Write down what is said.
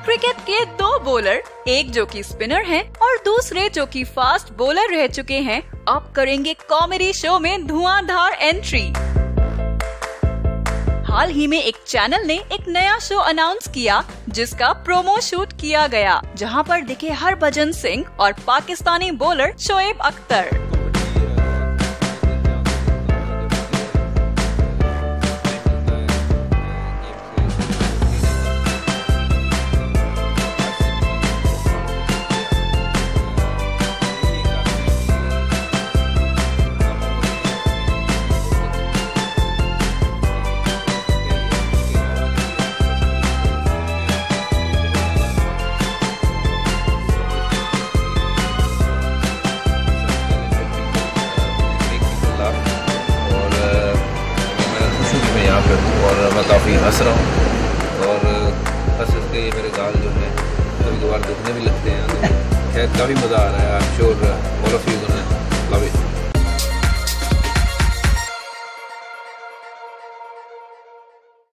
Cricket के दो bowler, एक जो कि स्पिनर हैं और दूसरे जो कि फास्ट बॉलर रह चुके हैं, अब करेंगे कॉमेडी शो में धुआंधार एंट्री। हाल ही में एक चैनल ने एक नया शो अनाउंस किया जिसका प्रोमो शूट किया गया, जहां पर दिखे हरभजन सिंह और पाकिस्तानी बॉलर शोएब अख्तर। और मैं काफ़ी हंस रहा हूँ और हंस के मेरे गाल जो है कभी कभार दुखने भी लगते हैं। तो खैर काफ़ी मज़ा आ रहा है। I am sure all of you